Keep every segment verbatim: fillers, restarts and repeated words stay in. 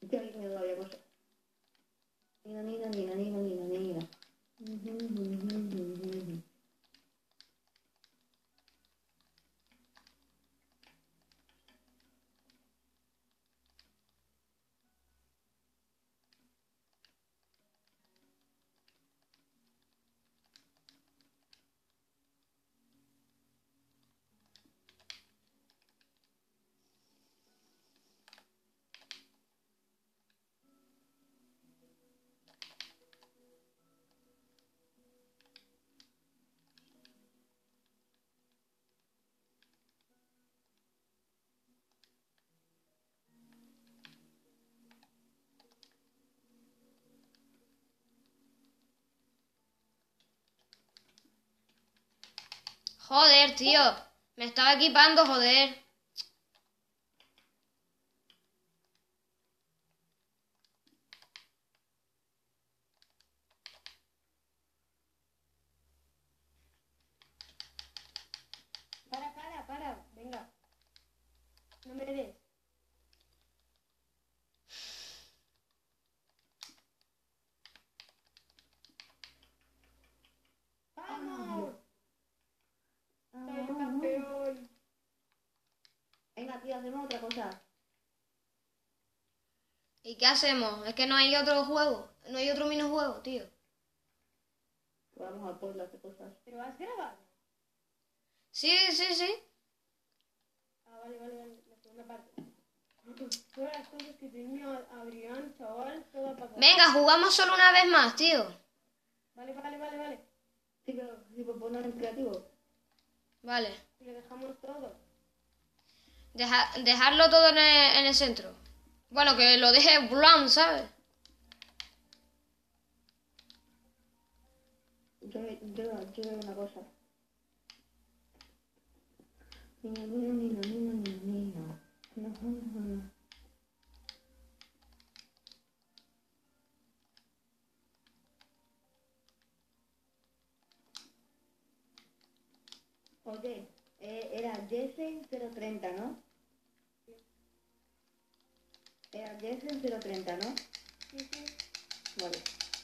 Estoy aquí comiendo todavía cosas. Nina, nina, nina, nina, nina, nina. Joder, tío. Me estaba equipando, joder. Para, para, para. Venga. No me des. ¡Vamos! Soy el campeón. Venga, tío, hacemos otra cosa. ¿Y qué hacemos? Es que no hay otro juego. No hay otro minijuego, tío. Vamos al pueblo a hacer cosas. ¿Pero has grabado? Sí, sí, sí. Ah, vale, vale, vale. La segunda parte. Todas las cosas que tenía Adrián, chaval, todo apagado. Venga, jugamos solo una vez más, tío. Vale, vale, vale, vale. Sí, pero si por poner en creativo. Vale. Y lo dejamos todo. Deja- dejarlo todo en el, en el centro. Bueno, que lo deje blanco, ¿sabes? Yo, yo, yo veo una cosa. Nina, nina, nina, nina, nina, nina. Nina, nina, nina. Oye, eh, era Jessen cero treinta, ¿no? Era Jessen cero treinta, ¿no? Sí, sí. Vale.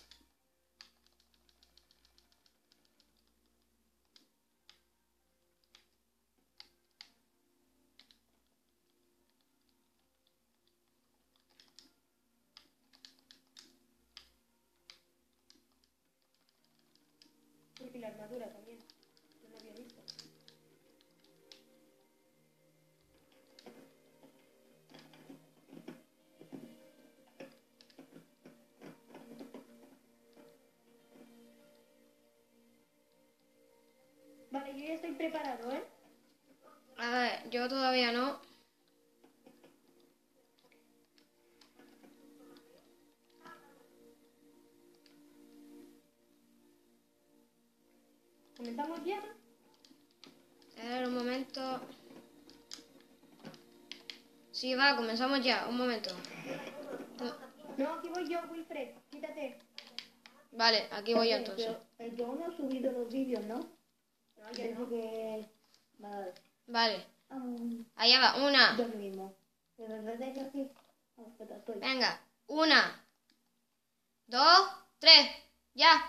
Y la armadura también. No lo había visto. Vale, yo ya estoy preparado, ¿eh? A ver, yo todavía no. ¿Comenzamos ya? A ver, un momento. Sí, va, comenzamos ya. Un momento. No, aquí voy yo, Wilfred. Quítate. Vale, aquí voy yo Oye, entonces. pero el yo no ha subido los vídeos, ¿no? No, ya Desde no. que... Vale. Vale, Ah, allá va. Una. yo mismo. Pero en vez de que aquí... Ah, espera, estoy. Venga. Una. Dos. Tres. Ya.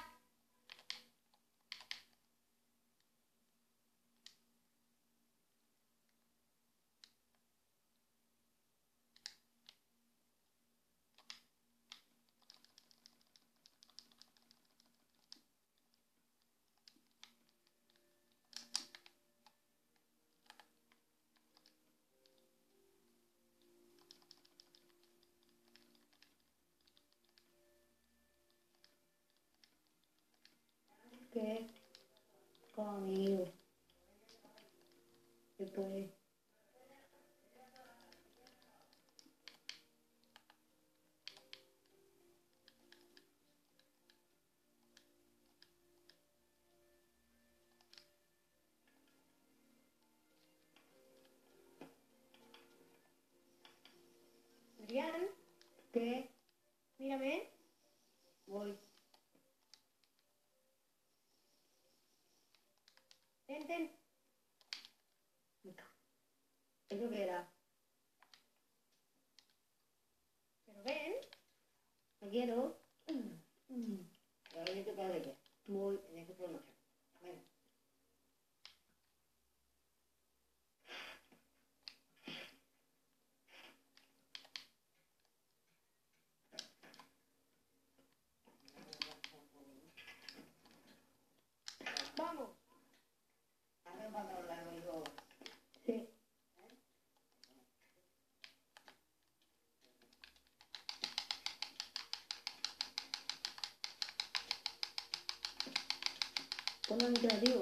¿Qué? Conmigo. Después... Adrián, ¿Qué? mírame. Voy. Ten, ten. ¿Eso qué era? Pero ven. quiero. Pero yo te puedo decir. Muy en ese problema. Bueno. Vamos. Hace un pantalón largo, hijo. Sí. Ponlo en creativo.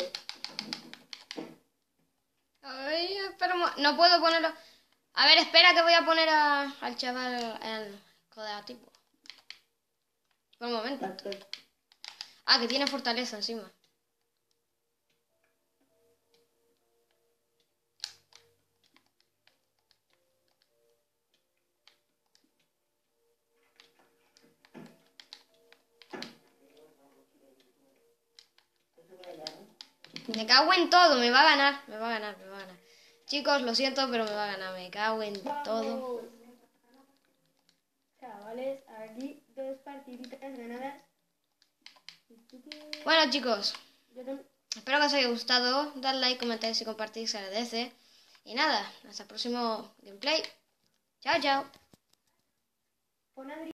Ay, pero mo- no puedo ponerlo. A ver, espera que voy a poner a- al chaval el creativo. Por un momento. Tanto. Ah, que tiene fortaleza encima. Me cago en todo, me va a ganar, me va a ganar, me va a ganar. Chicos, lo siento, pero me va a ganar, me cago en todo. Vamos. Chavales, aquí dos partiditas ganadas. Bueno, chicos, Yo también. espero que os haya gustado. Dad like, comentáis y compartís, se agradece. Y nada, hasta el próximo gameplay. Chao, chao. Pon Adri-